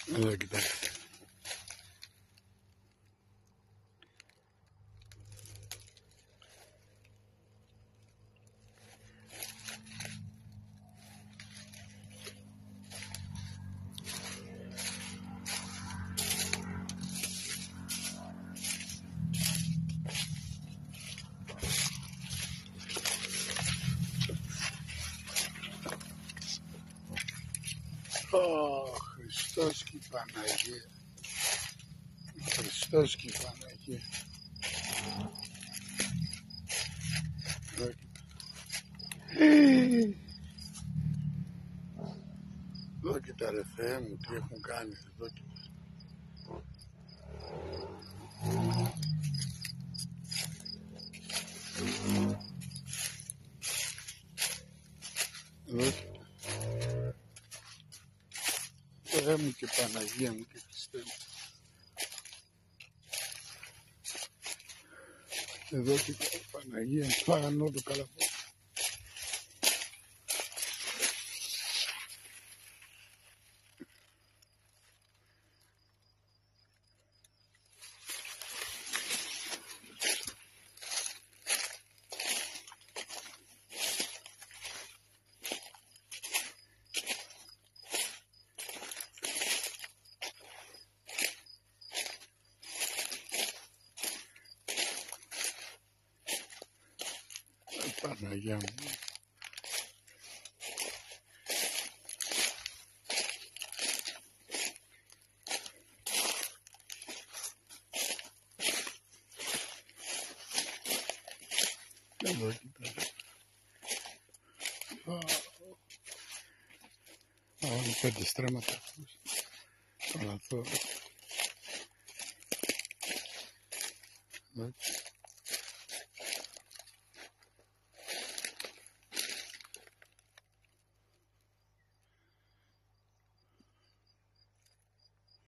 Εδώ κοιτάξτε. Χριστός και η Παναγία. Χριστός και η Παναγία. Εδώ κοίτα ρε Θεέ μου, τι έχουν κάνει εδώ κοίτα. Εδώ κοίτα. Θεέ μου και Παναγία μου και Χριστέ μου. Εδώ κοίτα Παναγία μου, φάγανε όλο το καλαθάκι. Παναγία μου. Εδώ κοίτα. Όλοι 5 στρέμματα. Καλά τώρα.